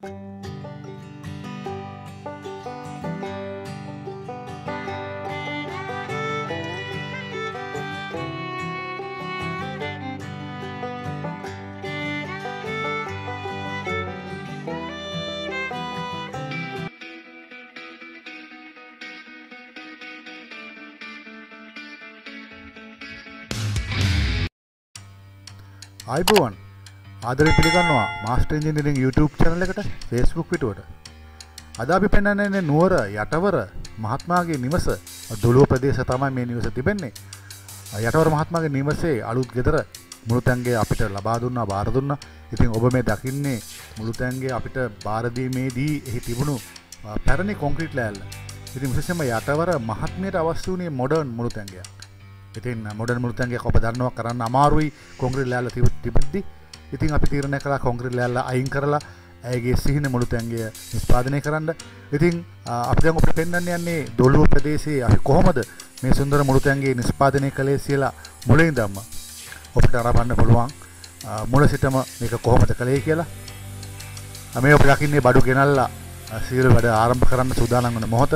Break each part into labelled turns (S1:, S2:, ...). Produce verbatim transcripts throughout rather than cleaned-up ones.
S1: ආයිබෝවන් ආදරේ පිළිගන්නවා master engineering YouTube channel එකට Facebook පිටුවට. අද අපි පෙන්වන්නේ නුවර යටවර මහත්මයාගේ නිවස දොළුව ප්‍රදේශ තමයි මේ නිවස තිබෙන්නේ. යටවර මහත්මයාගේ නිවසේ අලුත් ගෙදර මුළුතැන්ගේ අපිට ලබා දුන්නා බාර දුන්නා. ඉතින් ඔබ මේ දකින්නේ මුළුතැන්ගේ අපිට බාර දීමේදී එහි තිබුණු පැරණි කොන්ක්‍රීට් ලෑල්ල. ඉතින් විශේෂයෙන්ම යටවර මහත්මියට අවශ්‍ය වුණේ මොඩර්න් මුළුතැන්ගයක්. ඉතින් මොඩර්න් මුළුතැන්ගයක් ඔබ දන්නවා කරන්න අමාරුයි කොන්ක්‍රීට් ලෑල්ල තිබෙද්දී. ඉතින් අපි තීරණය කළා කොන්ක්‍රීට් ලෑල්ල අයින් කරලා ඇයගේ සිහින මුළුතැන්ගය නිෂ්පාදනය කරන්න. ඉතින් අපි දැන් ඔබට පෙන්වන්න යන්නේ දොළුව ප්‍රදේශයේ අපි කොහොමද මේ සුන්දර මුළුතැන්ගය නිෂ්පාදනය කළේ කියලා මුලින් ඉඳන්ම ඔබට අරබන්න පුළුවන් මුල සිටම මේක කොහොමද කළේ කියලා. මේ ඔබ දකින්නේ බඩු ගෙනල්ලා සියලු වැඩ ආරම්භ කරන්න සූදානම් වන මොහොත.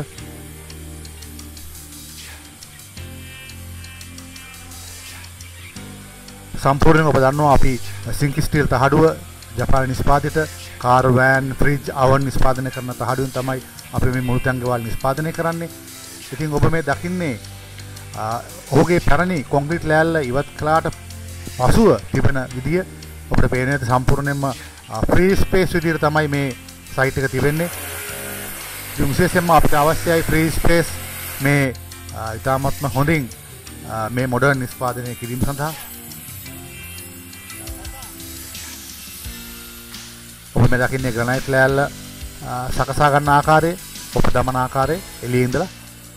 S1: සම්පූර්ණයෙන් ඔබ දන්නවා අපි සිංක් ස්ටීල් තහඩුව ජපාන නිෂ්පාදිත කාර් වෑන් ෆ්‍රිජ් අවන් නිෂ්පාදනය කරන තහඩුවෙන් තමයි අපි මේ මුළුතැන්ගේ වල් නිෂ්පාදනය කරන්නේ. ඉතින් ඔබ මේ දකින්නේ ඔහුගේ පැරණි කොන්ක්‍රීට් ලෑල්ල ඉවත් කළාට පසුව තිබෙන විදිය ඔබට පේන්නේ සම්පූර්ණයෙන්ම ෆ්‍රී ස්පේස් විදියට තමයි මේ සයිට් එක තිබෙන්නේ. ඉතින් විශේෂයෙන්ම අපිට අවශ්‍යයි ෆ්‍රී ස්පේස් මේ ඉතාමත්ම හොඳින් මේ මොඩර්න් නිෂ්පාදනය කිරීම සඳහා. ඔබ මේ දකින්නේ ග්‍රැනයිට් ලෑල්ල සකසා ගන්න ආකාරය, ඔබ දමන ආකාරය එළියේ ඉඳලා.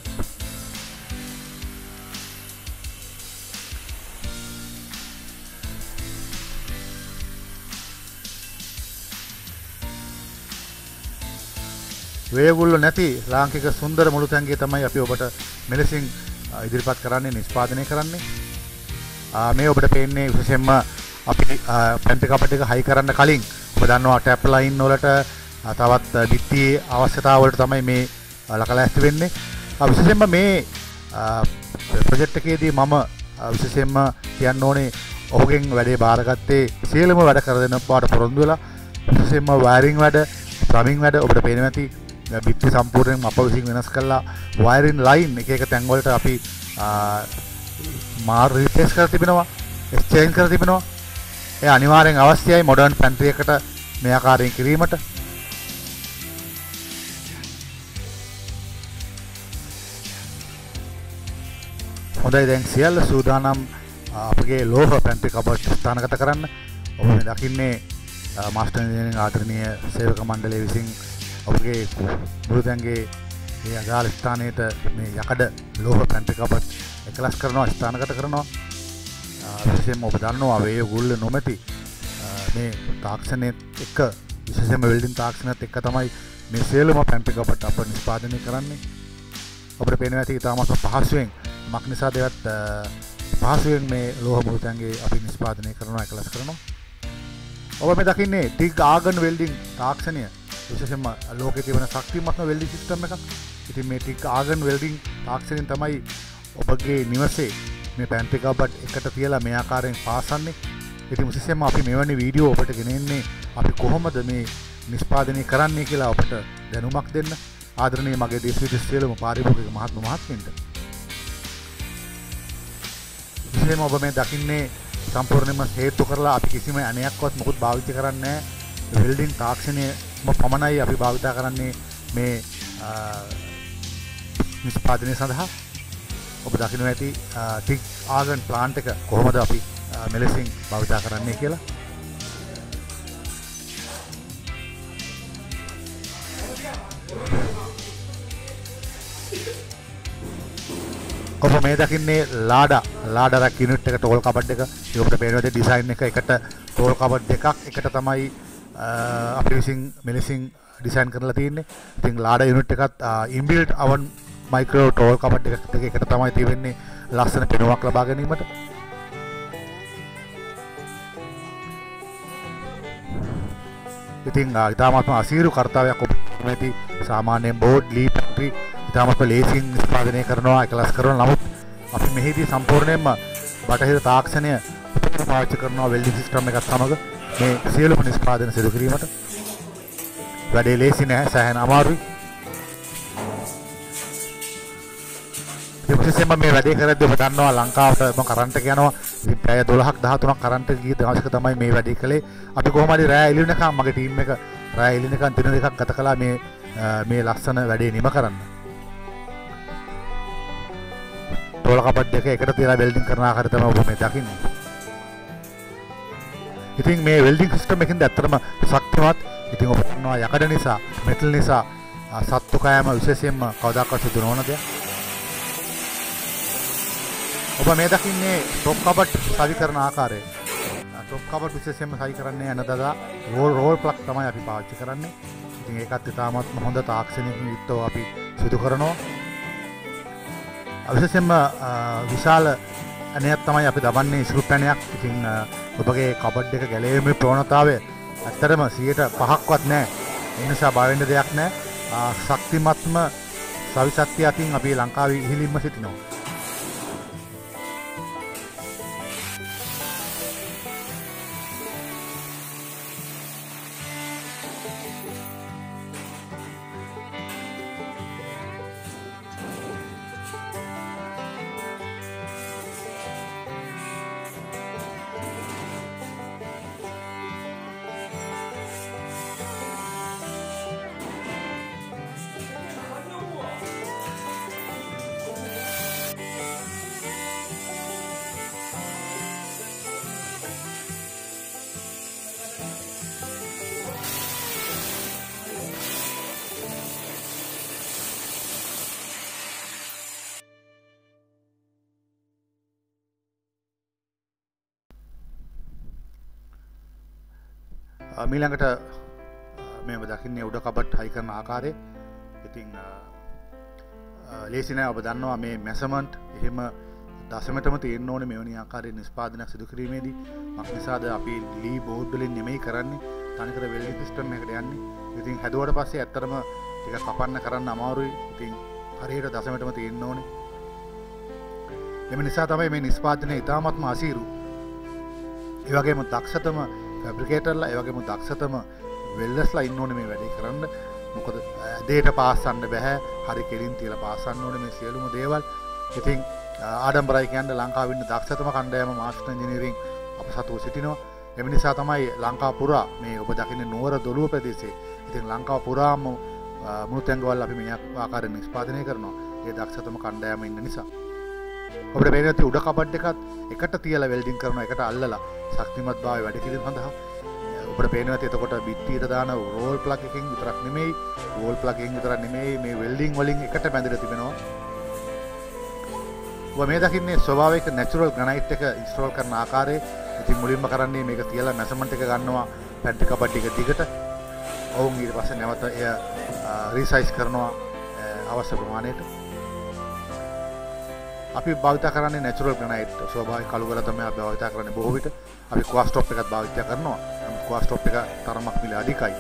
S1: වේගුල්ල නැති ලාංකික සුන්දර මුළුතැන්ගිය තමයි අපි ඔබට මෙලෙසින් ඉදිරිපත් කරන්නේ නිෂ්පාදනය කරන්නේ. මේ ඔබට පේන්නේ විශේෂයෙන්ම අපි පැන්ටි කපට් එක හයි කරන්න කලින් ඔබ දන්නවා ටැප් ලයින් වලට තවත් බිත්තියේ අවශ්‍යතාව වලට තමයි මේ ලකලෑස්ති වෙන්නේ. විශේෂයෙන්ම මේ ප්‍රොජෙක්ට් එකේදී මම විශේෂයෙන්ම කියන්න ඕනේ ඔහුගෙන් වැඩේ බාරගත්තේ සියලුම වැඩ කර දෙන බවට පොරොන්දු වෙලා. විශේෂයෙන්ම වයරින් වැඩ, ප්ලම්බින් වැඩ ඔබට පේනවා ඇති බිත්ති සම්පූර්ණයෙන්ම අප විසින් වෙනස් කළා. වයරින් ලයින් එක එක තැන් වලට අපි මාර් රිප්ලේස් කරලා තිබෙනවා, එක්ස්චේන්ජ් කරලා තිබෙනවා. ඒ අනිවාර්යෙන් අවශ්‍යයි මොඩර්න් පැන්ට්‍රි එකකට මේ ආකාරයෙන් කිරීමට. හොඳයි දැන් සියල්ල සූදානම් අපගේ ලෝහ පැන්ට්‍රි කබඩ් ස්ථානගත කරන්න. ඔබ මේ දකින්නේ මාස්ටර් ඉන්ජිනියරින් ආදරණීය සේවක මණ්ඩලය විසින් ඔබගේ මුළුතැන්ගේ මේ අදාළ ස්ථානයට මේ යකඩ ලෝහ පැන්ට්‍රි කබඩ් එකලස් කරනවා, ස්ථානගත කරනවා. විශේෂයෙන්ම ඔබ දන්නවා වේය ගුල්ල නොමැති මේ තාක්ෂණයත් එක්ක විශේෂයෙන්ම වෙල්ඩින් තාක්ෂණයත් එක්ක තමයි මේ සියලුම පැන්ට්‍රි කබඩ් අප නිෂ්පාදනය කරන්නේ. ඔබට පේනවා ඇති ඉතාමත් පහසුවෙන් මක් නිසා දෙවත් පහසුවෙන් මේ ලෝහ මුළුතැන්ගේ අපි නිෂ්පාදනය කරනවා, එකලස් කරනවා. ඔබ මේ දකින්නේ ටිග් ආගන් වෙල්ඩින් තාක්ෂණය විශේෂයෙන්ම ලෝකයේ තිබෙන ශක්තිමත්ම වෙල්ඩින් සිස්ටම් එකක්. ඉතින් මේ ටිග් ආගන් වෙල්ඩින් තාක්ෂණයෙන් තමයි ඔබගේ නිවසේ මේ පැන්ට්‍රි කබඩ් එකට තියලා මේ ආකාරයෙන් පාසන්නේ. ඉතින් විශේෂයෙන්ම අපි මෙවැනි වීඩියෝ ඔබට ගෙනෙන්නේ අපි කොහොමද මේ නිෂ්පාදනය කරන්නේ කියලා ඔබට දැනුමක් දෙන්න. ආදරණීය මගේ දේශ විදේශ සියලුම පාරිභෝගික මහත්ම මහත්මින්ට. විශේෂයෙන්ම ඔබ මේ දකින්නේ සම්පූර්ණයෙන්ම හේතු කරලා අපි කිසිම අනයක්වත් මොකුත් භාවිත කරන්නේ නැහැ. වෙල්ඩින් තාක්ෂණයම පමණයි අපි භාවිත කරන්නේ මේ නිෂ්පාදනය සඳහා. ඔබ දකින්න ඇති ටිග් ආගන් ප්ලාන්ට් එක කොහොමද අපි මෙලෙසින් භාවිත කරන්නේ කියලා. ඔබ මේ දකින්නේ ලාඩා ලාඩරක් යුනිට් එක ටෝල් කබඩ් එක. ඒ ඔබට පේනවා ඇති ඩිසයින් එක එකට ටෝල් කබඩ් දෙකක් එකට තමයි අපි විසින් මෙලෙසින් ඩිසයින් කරලා තියෙන්නේ. ඉතින් ලාඩා යුනිට් එකත් inbuilt oven micro tall cupboard එකක් එකට තමයි තියෙන්නේ ලස්සන පෙනුමක් ලබා ගැනීමට. ඉතින් ඉතාමත්ම අසීරු කර්තව්‍යයක් ඔබ මේදී සාමාන්‍යයෙන් බෝඩ් ලී පැට්‍රි ඉතාමත්ම ලේසියෙන් නිෂ්පාදනය කරනවා එකලස් කරනවා. නමුත් අපි මෙහිදී සම්පූර්ණයෙන්ම බටහිර තාක්ෂණය පාවිච්චි කරනවා වෙල්ඩින් සිස්ටම් එකත් සමග මේ සියලුම නිෂ්පාදන සිදු කිරීමට. වැඩේ ලේසි නෑ, සෑහෙන අමාරුයි. විශේෂයෙන්ම මේ වැඩේ කරද්දී ඔබ දන්නවා ලංකාවට මොන කරන්ට් එක යනවා. ඉතින් පැය දොළහක් දහතුනක් කරන්ට් එක ගිය දවසක තමයි මේ වැඩේ කළේ. අපි කොහොම හරි රෑ එළි වෙනකම් මගේ ටීම් එක රෑ එළි වෙනකම් දින දෙකක් ගත කළා මේ මේ ලස්සන වැඩේ නිම කරන්න. ටෝල කපට් දෙක එකට තියලා වෙල්ඩින් කරන ආකාරය තමයි ඔබ මේ දකින්නේ. ඉතින් මේ වෙල්ඩින් සිස්ටම් එකෙන්ද ඇත්තටම ශක්තිමත්. ඉතින් ඔබ දන්නවා යකඩ නිසා, මෙටල් නිසා සත්තු කෑම විශේෂයෙන්ම කවදාකවත් සිදු නොවන දෙයක්. ඔබ මේ දකින්නේ ටොප් කබට් සවි කරන ආකාරය. ටොප් කබට් විශේෂයෙන්ම සවි කරන්නේ අනදදා රෝල් රෝල් ප්ලග් තමයි අපි පාවිච්චි කරන්නේ. ඉතින් ඒකත් ඉතාමත්ම හොඳ තාක්ෂණික යුක්තව අපි සිදු කරනවා. විශේෂයෙන්ම විශාල අනයක් තමයි අපි දබන්නේ ස්ක්‍රූ පැනයක්. ඉතින් ඔබගේ කබඩ් එක ගැලවීමේ ප්‍රවණතාවය ඇත්තටම සියයට පහක්වත් නැහැ. ඒ නිසා බය වෙන්න දෙයක් නැහැ. ශක්තිමත්ම සවි ශක්තිය අතින් අපි ලංකාවේ ඉහළින්ම සිටිනවා. මීළඟට මේව දකින්නේ උඩ කබට් හයි කරන ආකාරය. ඉතින් ලේසි නෑ. ඔබ දන්නවා මේ මෙෂර්මන්ට් එහෙම දශමයටම තියෙන්න ඕනේ මෙවැනි ආකාරයේ නිෂ්පාදනයක් සිදු කිරීමේදී. මක් නිසාද අපි ලී බෝඩ් වලින් නෙමෙයි කරන්නේ, තනිකර වෙල්ඩින් සිස්ටම් එකකට යන්නේ. ඉතින් හැදුවට පස්සේ ඇත්තටම ටික කපන්න කරන්න අමාරුයි. ඉතින් හරියට දශමයටම තියෙන්න ඕනේ. එම නිසා තමයි මේ නිෂ්පාදනය ඉතාමත්ම අසීරු. ඒ වගේම දක්ෂතම ෆැබ්‍රිකේටර්ලා ඒ වගේම දක්ෂතම වෙල්ඩර්ස්ලා ඉන්න ඕනේ මේ වැඩේ කරන්න. මොකද දෙයට පාස්සන්න බෑ. හරි කෙලින් තියලා පාස්සන්න ඕනේ මේ සියලුම දේවල්. ඉතින් ආඩම්බරයි කියන්නේ ලංකාවේ ඉන්න දක්ෂතම කණ්ඩායම මාස්ටර් ඉංජිනේරින් අප සතුව සිටිනවා. එම නිසා තමයි ලංකාව පුරා මේ ඔබ දකින්නේ නුවර දොළුව ප්‍රදේශයේ. ඉතින් ලංකාව පුරාම මුළුතැන්ගවල් අපි මේ ආකාරයෙන් නිෂ්පාදනය කරනවා. ඒ දක්ෂතම කණ්ඩායම ඉන්න නිසා. ඔබට පේන උඩ කබඩ් එකත් එකට තියලා වෙල්ඩින් කරනවා, එකට අල්ලලා ශක්තිමත් භාවය වැඩි කිරීම සඳහා. ඔබට පේනවා එතකොට බිත්තියට දාන රෝල් ප්ලග් එකකින් විතරක් නෙමෙයි, රෝල් ප්ලග් එකකින් විතරක් නෙමෙයි මේ වෙල්ඩින් වලින් එකට බැඳලා තිබෙනවා. ඔබ මේ දකින්නේ ස්වභාවික නැචරල් ග්‍රැනයිට් එක ඉන්ස්ටෝල් කරන ආකාරය. ඉතින් මුලින්ම කරන්නේ මේක තියලා මෙෂර්මන්ට් එක ගන්නවා පැන්ටි කබඩ් එක දිගට. ඔවුන් ඊට පස්සේ නැවත එය රීසයිස් කරනවා අවශ්‍ය ප්‍රමාණයට. අපි භාවිත කරන්නේ නැචරල් ග්‍රැනයිට් ස්වභාවික කළු ගල තමයි අපි භාවිත කරන්නේ බොහෝ විට. අපි ක්වා ස්ටොප් එකත් භාවිත කරනවා. නමුත් ක්වා ස්ටොප් එක තරමක් මිල අධිකයි.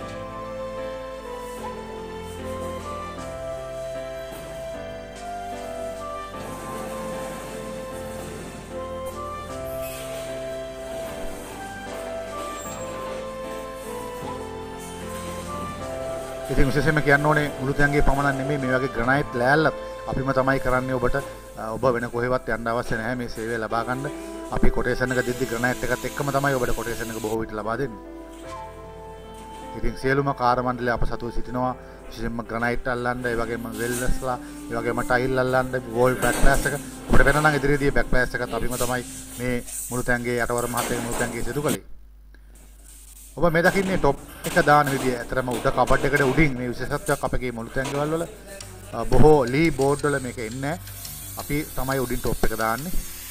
S1: ඉතින් විශේෂයෙන්ම කියන්න ඕනේ මුළුතැන්ගේ පමණක් නෙමෙයි මේ වගේ ග්‍රැනයිට් ලෑල්ලත් අපිම තමයි කරන්නේ ඔබට. ඔබ වෙන කොහෙවත් යන්න අවශ්‍ය නැහැ මේ සේවය ලබා ගන්න. අපි කොටේෂන් එක දෙද්දි ග්‍රැනයිට් එකත් එක්කම තමයි ඔබට කොටේෂන් එක බොහෝ විට ලබා දෙන්නේ. ඉතින් සියලුම කාර්ය මණ්ඩලය අප සතුව සිටිනවා. විශේෂයෙන්ම ග්‍රැනයිට් අල්ලන්න, ඒ වගේම වෙල්ඩර්ස්ලා, ඒ වගේම ටයිල් අල්ලන්න, වෝල් බෑක් ප්ලාස් එක. ඔබට වෙන නම් ඉදිරියේදී බෑක් ප්ලාස් එකත් අපිම තමයි මේ මුළුතැන්ගේ යටවර මහත්යගේ මුළුතැන්ගේ සිදු කළේ. ඔබ මේ දකින්නේ টොප් එක දාන විදිය. ඇතරම උඩ කබඩ් එකට උඩින් මේ විශේෂත්වයක් අපගේ මුළුතැන්ගේවල් වල බොහෝ ලී බෝඩ් වල මේක එන්නේ. අපි තමයි උඩින් টොප් එක දාන්නේ.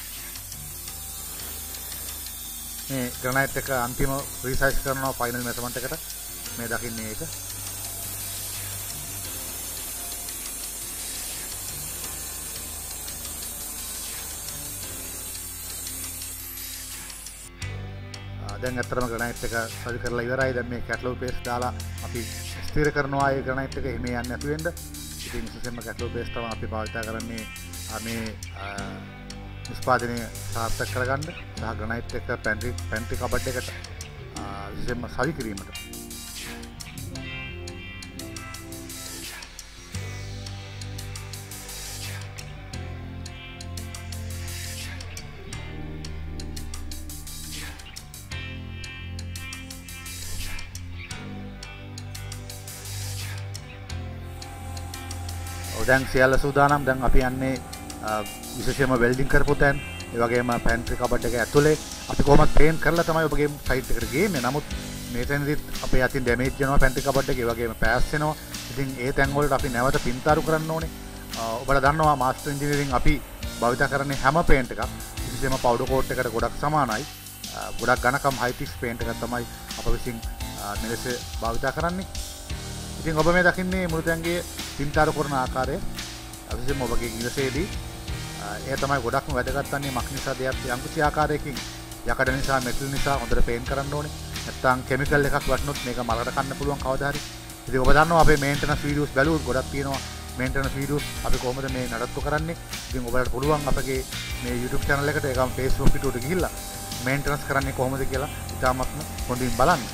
S1: මේ ග්‍රැනයිට් එක අන්තිම රීසයිස් කරනවා ෆයිනල් මෙෂර්මන්ට් එකට. මේ දකින්නේ ඒක. දැන් ඇත්තටම ග්‍රනයිට් එක සවි කරලා ඉවරයි. දැන් මේ කැටලොග් පේස්ට් දාලා අපි ස්ථිර කරනවා ඒ ග්‍රනයිට් එක එහෙම යන්නේ නැතු වෙන්න. ඉතින් විශේෂයෙන්ම කැටලොග් පේස්ට් තමයි අපි භාවිත කරන්නේ මේ නිෂ්පාදනය සාර්ථක කරගන්න සහ ග්‍රනයිට් එක පැන්ට්‍රි පැන්ට්‍රි කබඩ් එකට විශේෂයෙන්ම සවි කිරීමට. දැන් සියල්ල සූදානම්. දැන් අපි යන්නේ විශේෂයෙන්ම වෙල්ඩින් කරපු තැන්, ඒ වගේම පැන්ට්‍රි කබඩ් එක ඇතුලේ අපි කොහොමද පේන්ට් කරලා තමයි ඔබගේ සයිට් එකට ගේන්නේ. නමුත් මේ තැනදිත් අපේ අතින් ඩැමේජ් වෙනවා පැන්ට්‍රි කබඩ් එක, ඒ වගේම පෑස් වෙනවා. ඉතින් ඒ තැන් වලට අපි නැවත පින්තාරු කරන්න ඕනේ. ඔබලා දන්නවා මාස්ටර් ඉන්ජිනියරින් අපි භාවිත කරන්නේ හැම පේන්ට් එකක් විශේෂයෙන්ම පවුඩර් කෝට් එකට ගොඩක් සමානයි. ගොඩක් ඝනකම් හයි පිච් පේන්ට් එකක් තමයි අප විසින් මෙලෙස භාවිත කරන්නේ. ඉතින් ඔබ මේ දකින්නේ මුළු තැන්ගේ පින්තාරු කරන ආකාරය විශේෂයෙන්ම ඔබගේ ඉවසේදී ඒ තමයි ගොඩක්ම වැදගත් වන්නේ. මක් නිසා දෙයක් යම්කිසි ආකාරයකින් යකඩ නිසා මෙටල් නිසා හොඳට පේන්ට් කරන්න ඕනේ. නැත්නම් කිමිකල් එකක් වටනොත් මේක මලකට කන්න පුළුවන් කවදා හරි. ඉතින් ඔබ දන්නවා අපේ මේන්ටනන්ස් වීඩියෝස් බැලුවොත් ගොඩක් තියෙනවා මේන්ටනන්ස් වීඩියෝස් අපි කොහොමද මේ නඩත්තු කරන්නේ. ඉතින් ඔබලට පුළුවන් අපගේ මේ YouTube channel එකට ඒකම Facebook පිටුවට ගිහිල්ලා මේන්ටනන්ස් කරන්නේ කොහොමද කියලා ඉතාමත්ම හොඳින් බලන්න.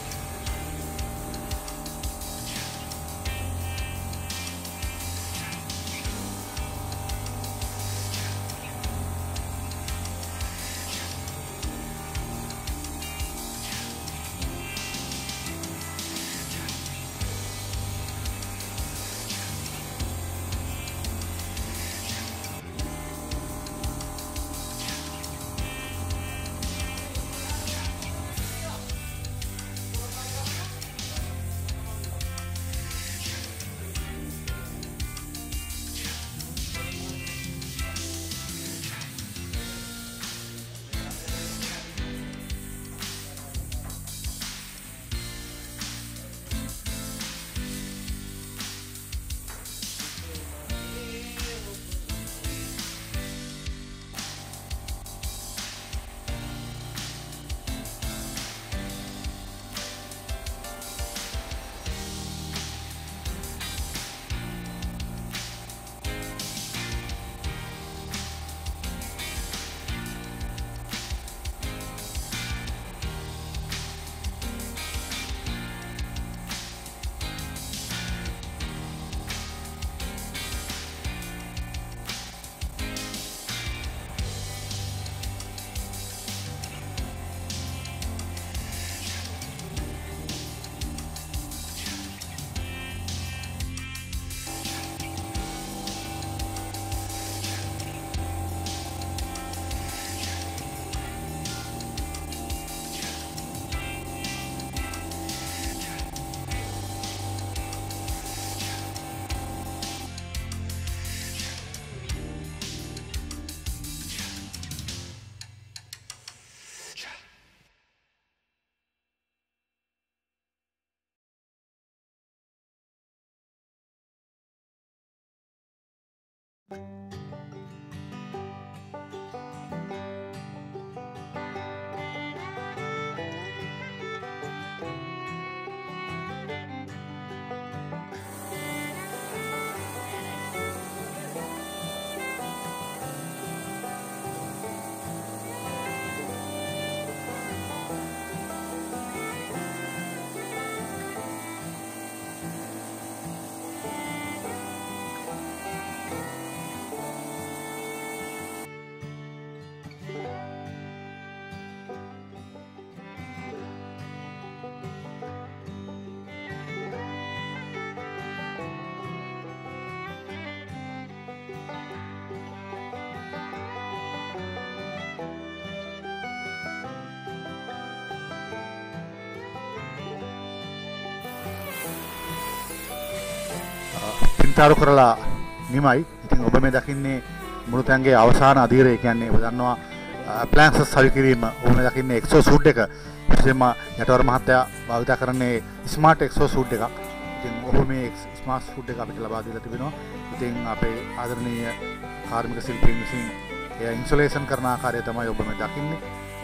S1: පින්තාරු කරලා නිමයි. ඉතින් ඔබ මේ දකින්නේ මුළු තැන්ගේ අවසාන අධීරය. කියන්නේ ඔබ දන්නවා ඇප්ලයන්සස් සවි කිරීම. ඔබ මේ දකින්නේ එක්සෝ සූට් එක. විශේෂයෙන්ම යටවර මහත්තයා භාවිත කරන්නේ ස්මාර්ට් එක්සෝ සූට් එකක්. ඉතින් ඔබ මේ ස්මාර්ට් සූට් එක අපිට ලබා දීලා තිබෙනවා. ඉතින් අපේ ආදරණීය කාර්මික ශිල්පීන් විසින් එය ඉන්සුලේෂන් කරන ආකාරය තමයි ඔබ මේ දකින්නේ.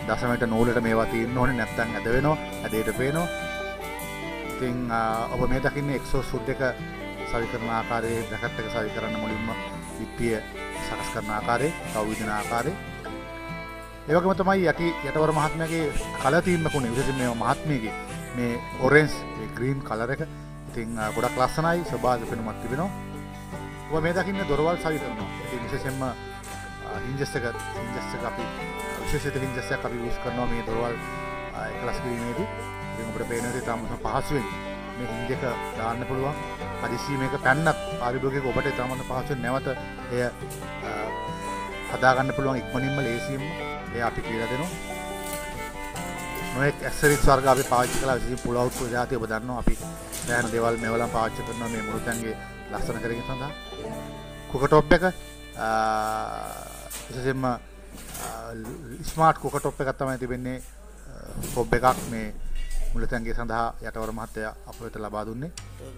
S1: දශමයට නූලට මේවා තියෙන්න ඕනේ නැත්නම් ඇද වෙනවා ඇදේට පේනවා. ඉතින් ඔබ මේ දකින්නේ එක්සෝස් හුඩ් එක සවි කරන ආකාරයේ බ්‍රැකට් එක සවි කරන්න මුලින්ම පිටිය සකස් කරන ආකාරයේ තව විදින ආකාරයේ ඒ වගේම තමයි යටි යටවර මහත්මයාගේ කලර් තීම් එක උනේ විශේෂයෙන් මේ මහත්මියගේ මේ ඔරෙන්ජ් මේ ග්‍රීන් කලර් එක. ඉතින් ගොඩක් ලස්සනයි ස්වභාවික පෙනුමක් තිබෙනවා. ඔබ මේ දකින්නේ දොරවල් සවි කරනවා. ඉතින් විශේෂයෙන්ම hinges එක hinges එක අපි විශේෂිත hinges එකක් අපි යූස් කරනවා මේ දොරවල් එකලස් කිරීමේදී. ඉතින් ඔබට පේන විදිහට තාම පහසුවෙන් මේ hinge එක දාන්න පුළුවන්. හදිසියෙ මේක පැන්නත් පාරිභෝගික ඔබට තාම පහසුවෙන් නැවත එය හදා ගන්න පුළුවන් ඉක්මනින්ම ලේසියෙන්ම ඒ අපි කියලා දෙනවා. නොඑක් ඇක්සසරිස් වර්ග අපි පාවිච්චි කළා විශේෂයෙන් පුල් අවුට් ප්‍රජාතිය ඔබ දන්නවා අපි දැන් දේවල් මේවලම් පාවිච්චි කරනවා මේ මුළුතැන්ගේ ලස්සන කරගෙන සඳහා. කුකර් টොප් එක විශේෂයෙන්ම ස්මාර්ට් කුකර් টොප් එකක් තමයි තිබෙන්නේ. හොබ් එකක් මේ මුළුතැන්ගේ සඳහා යටවර මහත්තයා අප වෙත ලබා දුන්නේ.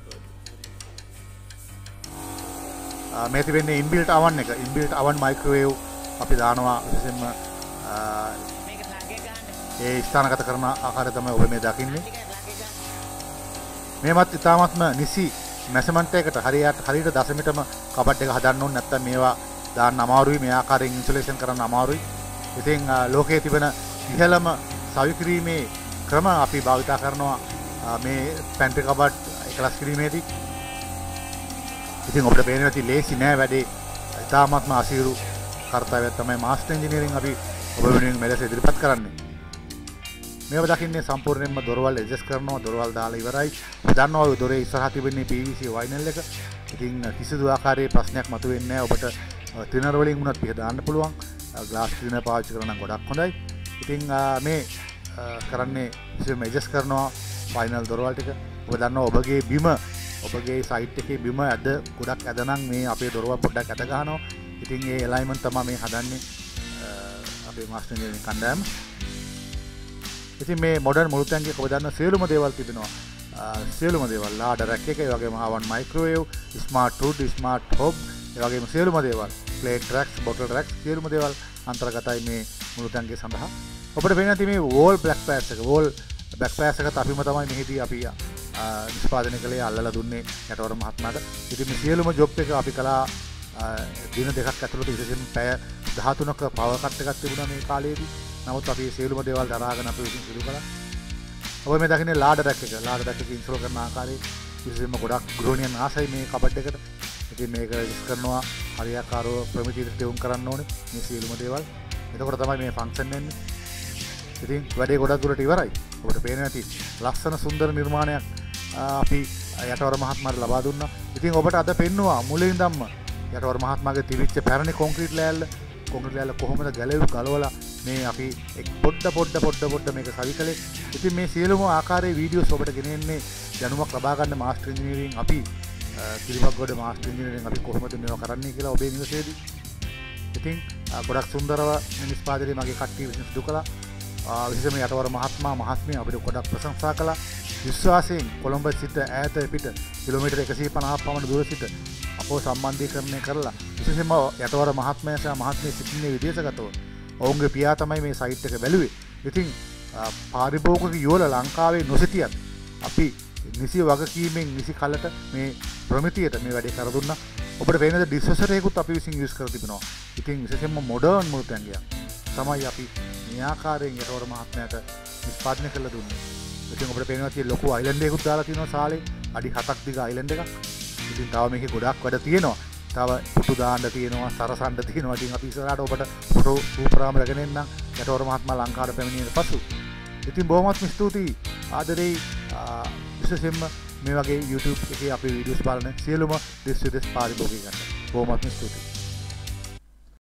S1: මේ තිබෙන්නේ ඉන්බිල්ට් oven එක. ඉන්බිල්ට් oven මයික්‍රෝවේව් අපි දානවා විශේෂයෙන්ම ඒ ස්ථානගත කරන ආකාරය තමයි ඔබ මේ දකින්නේ. මේවත් ඉතාමත්ම නිසි මෙෂර්මන්ට් එකකට හරියට හරියට දශමයටම කබඩ් එක හදන්න ඕනේ නැත්නම් මේවා දාන්න අමාරුයි. මේ ආකාරයෙන් ඉන්සුලේෂන් කරන්න අමාරුයි. ඉතින් ලෝකයේ තිබෙන ඉහළම සවි කිරීමේ ක්‍රම අපි භාවිත කරනවා මේ පැන්ට්‍රි කබඩ් එකලස් කිරීමේදී. ඉතින් ඔබට පේනවා ඉතින් ලේසි නෑ වැඩේ. ඉතාමත්ම අසීරු කර්තව්‍යයක් තමයි මාස්ටර් ඉංජිනේරින් අපි ඔබ වෙනුවෙන් මෙලෙස ඉදිරිපත් කරන්නේ. මේව දකින්නේ සම්පූර්ණයෙන්ම දොරවල් ඇඩ්ජස්ට් කරනවා. දොරවල් දාලා ඉවරයි. ඔබ දන්නවා ඔය දොරේ ඉස්සරහා තිබෙන්නේ පී වී සී වයිනල් එක. ඉතින් කිසිදු ආකාරයේ ප්‍රශ්නයක් මතුවෙන්නේ නැහැ. ඔබට ට්‍රිනර් වලින් උනත් පිහ දාන්න පුළුවන්. ග්ලාස් ට්‍රිනර් පාවිච්චි කරන නම් ගොඩක් හොඳයි. ඉතින් මේ කරන්නේ විශේෂයෙන්ම ඇඩ්ජස්ට් කරනවා ෆයිනල් දොරවල් ටික. ඔබ දන්නවා ඔබගේ බිම ඔබගේ සයිට් එකේ බිම ඇද ගොඩක් ඇද නම් මේ අපේ දොරවල් පොඩ්ඩක් ඇද ගන්නවා. ඉතින් ඒ ඇලයින්මන්ට් තමයි මේ හදන්නේ අපේ මාස්ටර් ඉංජිනේරින් කණ්ඩායම. ඉතින් මේ මොඩර්න් මුළුතැන්ගේ ඔබ දන්න සියලුම දේවල් තිබෙනවා. සියලුම දේවල් ලාඩර් රැක් එක, ඒ වගේම oven microwave, smart hood, smart hob, ඒ වගේම සියලුම දේවල් ප්ලේට් රැක්ස්, බොටල් රැක්ස් සියලුම දේවල් අන්තර්ගතයි මේ මුළුතැන්ගේ සඳහා. ඔබට වෙන නැති මේ වෝල් බ්ලැක් පෑස් එක, වෝල් බ්ලැක් පෑස් එකත් අපිම තමයි මෙහිදී අපි නිෂ්පාදනය කළේ අල්ලලා දුන්නේ යටවර මහත්මයාට. ඉතින් මේ සියලුම ජොබ් එක අපි කළා දින දෙකක් ඇතුළත විශේෂයෙන් පැය දහතුනක පවර් කට් එකක් තිබුණා මේ කාලේදී. නමුත් අපි සියලුම දේවල් දරාගෙන අපි විසින් සිදු කළා. ඔබ මේ දකින්නේ ලාඩර් රැක් එක. ලාඩර් රැක් එක ඉන්ස්ටෝල් කරන ආකාරය විශේෂයෙන්ම ගොඩක් ගෘහණියන් ආසයි මේ කබඩ් එකට. ඉතින් මේක යුස් කරනවා හරියාකාරව ප්‍රමිතියට දෙවුම් කරන්න ඕනේ මේ සියලුම දේවල්. එතකොට තමයි මේ ෆන්ක්ෂන් වෙන්නේ. ඉතින් වැඩේ ගොඩක් දුරට ඉවරයි. ඔබට පේන නැති ලස්සන සුන්දර නිර්මාණයක් අපි යටවර මහත්මයාට ලබා දුන්නා. ඉතින් ඔබට අද පෙන්නවා මුලින් ඉඳන්ම යටවර මහත්මයාගේ තිබිච්ච පැරණි කොන්ක්‍රීට් ලෑල්ල කොන්ක්‍රීට් ලෑල්ල කොහොමද ගැලවු ගලවලා මේ අපි එක් පොඩ පොඩ පොඩ පොඩ මේක සවි කළේ. ඉතින් මේ සියලුම ආකාරයේ වීඩියෝස් ඔබට ගෙනෙන්නේ දැනුමක් ලබා ගන්න මාස්ටර් ඉංජිනේරින් අපි කිරිබත්ගොඩ මාස්ටර් ඉංජිනේරින් අපි කොහොමද මේවා කරන්නේ කියලා ඔබේ නිවසේදී. ඉතින් ගොඩක් සුන්දරව නිෂ්පාදනය මගේ කට්ටිය විසින් සිදු කළා. විශේෂයෙන්ම යටවර මහත්මයා මහත්මිය අපිට ගොඩක් ප්‍රශංසා කළා. විශ්වාසයෙන් කොළඹ සිට ඈත පිට කිලෝමීටර් එකසිය පනහක් පමණ දුර සිට අපව සම්බන්ධීකරණය කරලා විශේෂයෙන්ම යටවර මහත්මයා සහ මහත්මිය සිටින්නේ විදේශගතව. ඔවුන්ගේ පියා තමයි මේ සයිට් එක බැලුවේ. ඉතින් පාරිභෝගික යුවල ලංකාවේ නොසිටියත් අපි නිසි වගකීමෙන් නිසි කලට මේ ප්‍රමිතියට මේ වැඩේ කර දුන්නා. ඔබට වෙනද ඩිස්වොෂර් එකකුත් අපි විසින් යූස් කරලා තිබෙනවා. ඉතින් විශේෂයෙන්ම මොඩර්න් මුළුතැන්ගියක් තමයි අපි මේ ආකාරයෙන් යටවර මහත්මයාට නිෂ්පාදනය කළ දුන්නේ. ඉතින් ඔබට පේනවා තියෙන ලොකු අයිලන්ඩ් එකකුත් දාලා තියෙනවා සාලේ. අඩි හතක් දිග අයිලන්ඩ් එකක්. ඉතින් තව මේකේ ගොඩක් වැඩ තියෙනවා. තව පුටු දාන්න තියෙනවා, සරසන්න තියෙනවා. ඉතින් අපි ඉස්සරහට ඔබට ෆොටෝ රූපරාම රැගෙන එන්නම් යටවර මහත්මයා ලංකාවට පැමිණීමේ පසු. ඉතින් බොහොමත්ම ස්තුතියි ආදරේ විශේෂයෙන්ම මේ වගේ YouTube එකේ අපේ වීඩියෝස් බලන සියලුම දෙස් විදෙස් පාරිභෝගිකයන්ට. බොහොමත්ම ස්තුතියි.